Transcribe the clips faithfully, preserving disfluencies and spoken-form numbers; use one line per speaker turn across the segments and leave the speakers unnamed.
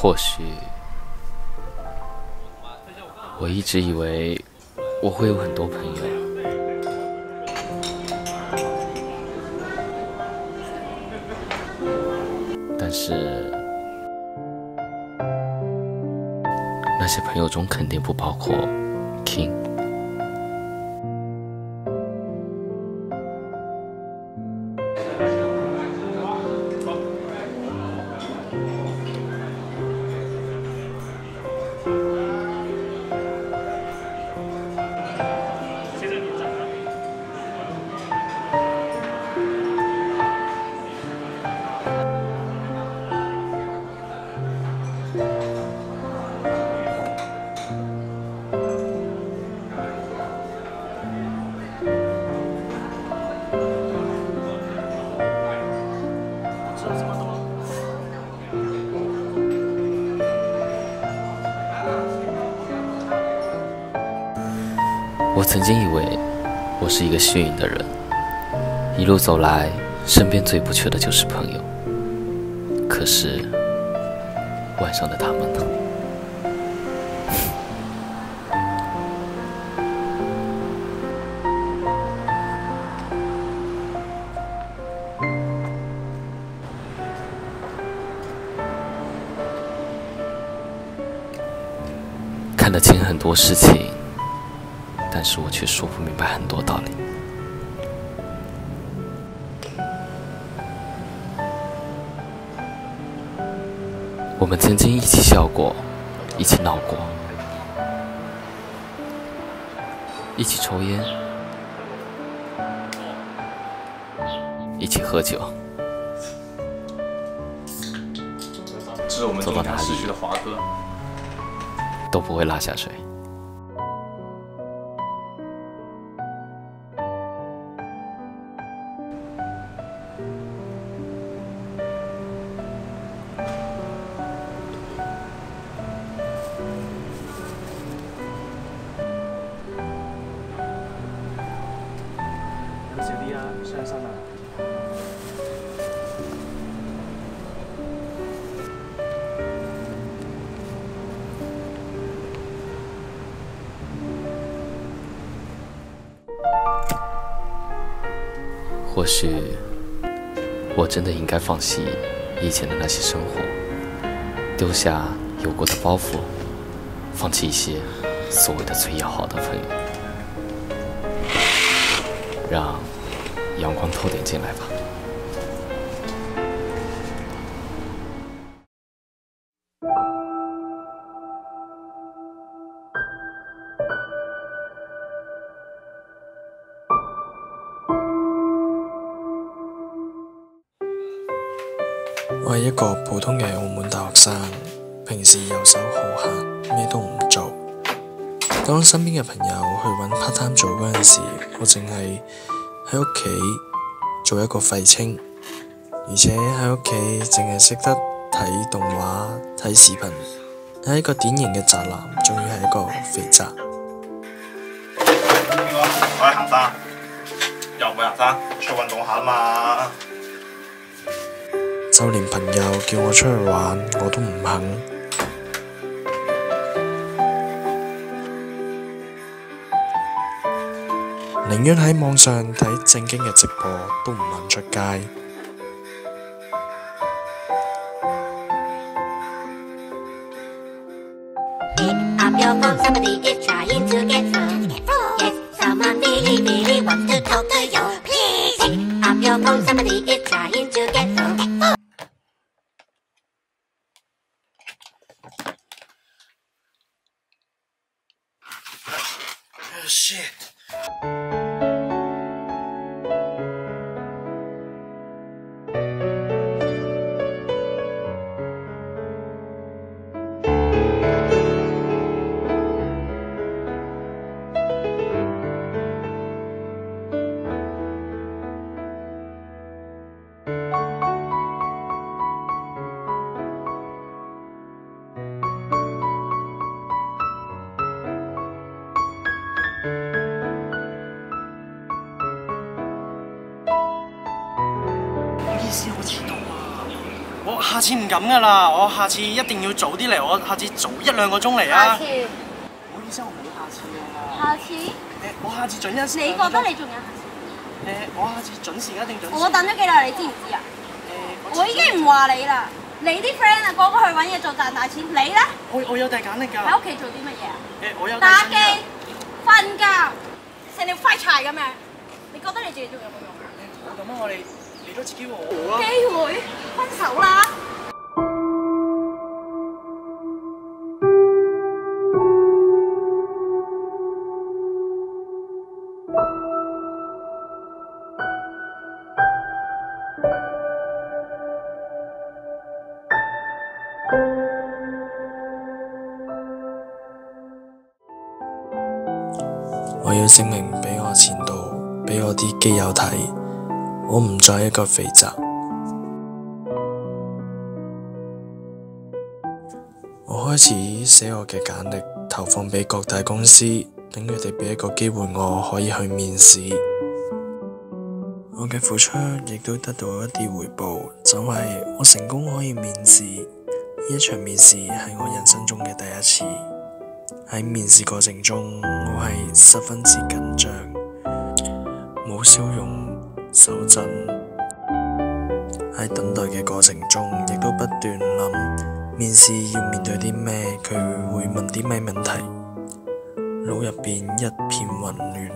或许我一直以为我会有很多朋友，但是那些朋友中肯定不包括 King。我曾经以为我是一个幸运的人，一路走来，身边最不缺的就是朋友。可是晚上的他们呢？看得清很多事情，但是我却说不明白很多道理。我们曾经一起笑过，一起闹过，一起抽烟，一起喝酒，
这是我们走到哪里逝去的华哥，
都不会落下水。
小弟啊，上山啊！
或许我真的应该放弃以前的那些生活，丢下有过的包袱，放弃一些所谓的最要好的朋友，让阳光透点进来吧。
我係一個普通嘅澳門大學生，平時遊手好閒，咩都唔做。當身邊嘅朋友去揾 part time 做嗰陣時，我淨係喺屋企做一個廢青，而且喺屋企淨係識得睇動畫、睇視頻，係一個典型嘅宅男，仲要係一個肥宅。
我係行山，又唔係行山，出去運動下嘛。
就連朋友叫我出去玩，我都唔肯。寧願喺網上睇正經嘅直播，都唔肯出街。
Oh shit!
「
下次唔咁噶啦，我下次一定要早啲嚟，我下次早一兩個鐘嚟啊。
下次。
唔好意思，我冇下次啊。
下次？
誒，我下次準一時。
你覺得你仲有下次？
誒，我下次準時一定準時。
我等咗幾耐，你知唔知啊？誒，我已經唔話你啦。你啲 friend 啊，個個去揾嘢做賺大錢，你咧？
我我有遞簡歷㗎。
喺屋企做啲乜嘢啊？
誒，我有
打機、瞓覺，成條廢柴咁樣。你覺得你自己仲有冇用啊？
咁啊，我哋俾多次機會我啊。
機會？分手啦！
我要證明俾我前度，俾我啲基友睇，我唔再係一個肥宅。我開始寫我嘅簡歷，投放俾各大公司，等佢哋俾一個機會我可以去面試。我嘅付出亦都得到一啲回報，就係我成功可以面試。呢一場面試係我人生中嘅第一次。喺面試過程中，我係十分之緊張，冇笑容，手震。喺等待嘅過程中，亦都不斷諗面試要面對啲咩，佢會問啲咩問題，腦入邊一片混亂。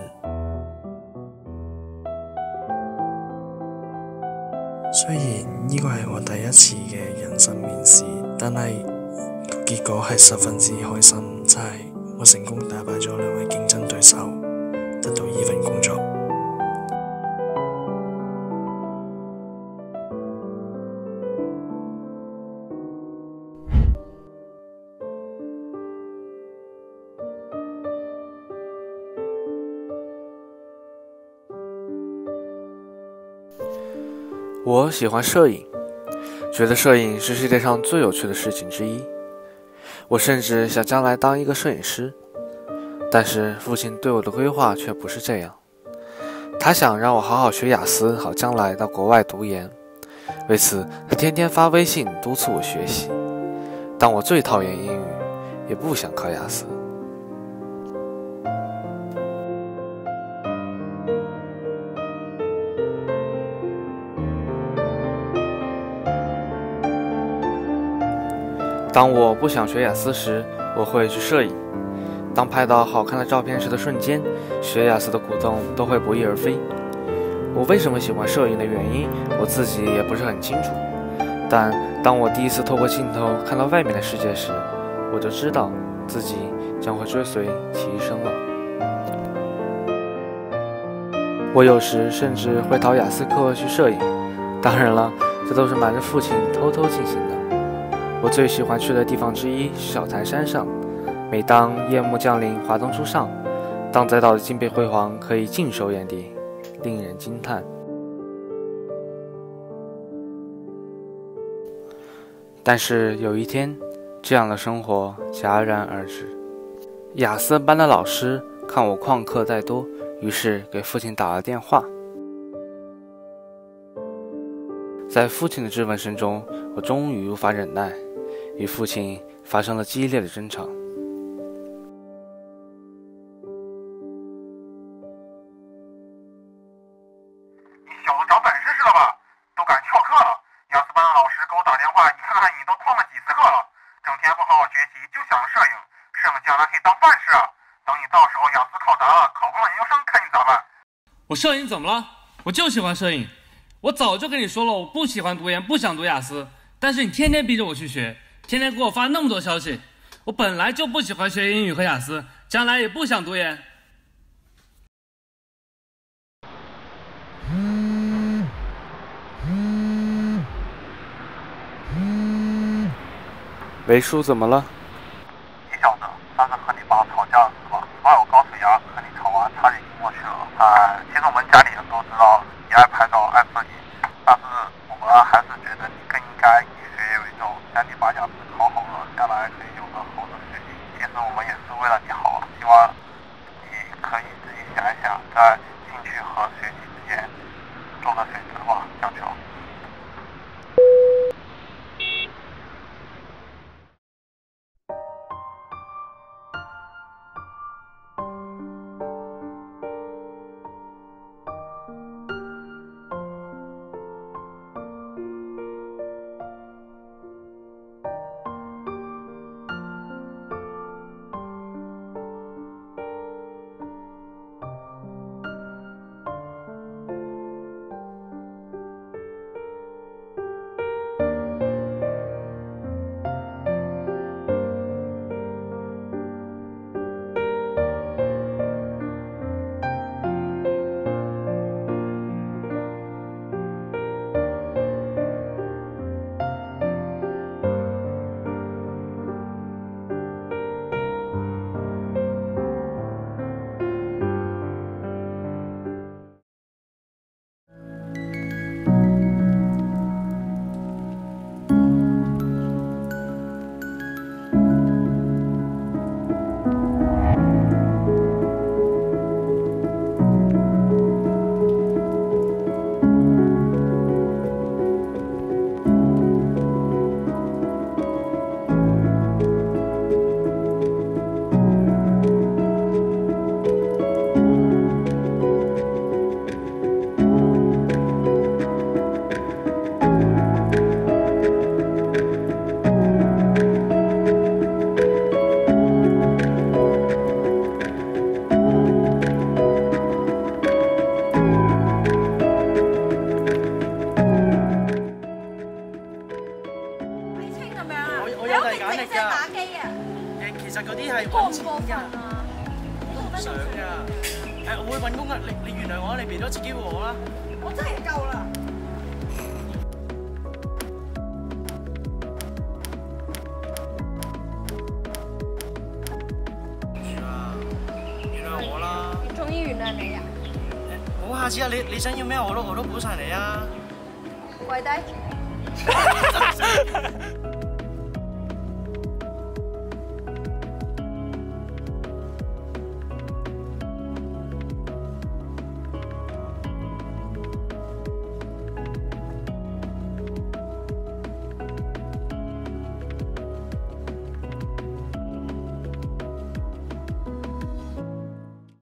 雖然呢個係我第一次嘅人生面試，但係結果係十分之開心，就係我成功打敗咗兩位競爭對手，得到呢份工作。
我喜欢摄影，觉得摄影是世界上最有趣的事情之一。我甚至想将来当一个摄影师，但是父亲对我的规划却不是这样。他想让我好好学雅思，好将来到国外读研。为此，他天天发微信督促我学习。但我最讨厌英语，也不想考雅思。当我不想学雅思时，我会去摄影。当拍到好看的照片时的瞬间，学雅思的鼓动都会不翼而飞。我为什么喜欢摄影的原因，我自己也不是很清楚。但当我第一次透过镜头看到外面的世界时，我就知道自己将会追随其一生了。我有时甚至会逃雅思课去摄影，当然了，这都是瞒着父亲偷偷进行的。我最喜欢去的地方之一是小台山上，每当夜幕降临，华灯初上，当载岛的金碧辉煌可以尽收眼底，令人惊叹。但是有一天，这样的生活戛然而止。雅思班的老师看我旷课太多，于是给父亲打了电话。在父亲的质问声中，我终于无法忍耐，与父亲发生了激烈的争吵。
你小子长本事是了吧？都敢翘课了！雅思班的老师给我打电话，你看看你都旷了几次课了，整天不好好学习，就想着摄影，摄影将来可以当饭吃啊！等你到时候雅思考砸了，考不上研究生，看你咋办？
我摄影怎么了？我就喜欢摄影。我早就跟你说了，我不喜欢读研，不想读雅思，但是你天天逼着我去学，天天给我发那么多消息。我本来就不喜欢学英语和雅思，将来也不想读研。
维叔怎么了？
你小子上次和你爸吵架了是吧？你爸有高血压，和你吵完差点晕过去了。啊，其实我们家里人都知道你爱拍照爱摄影，但是我们还是觉得你更应该以学业为重，等你把雅思考好了，将来可以有个好的学习。其实我们也是为了你好，希望你可以自己想一想，在兴趣和学习之间做个选择吧，小球。
力
淨係打機啊！
誒，其實嗰啲係
過唔
揾錢㗎，
過分啊？
唔想㗎。誒，我會揾工㗎，你你原諒我，你俾多次機會我啦。
我真係夠啦！
住啊，原諒我啦。
你終於原諒你啊！
好，下次啊，你你想要咩我都我都補曬你啊。
跪低。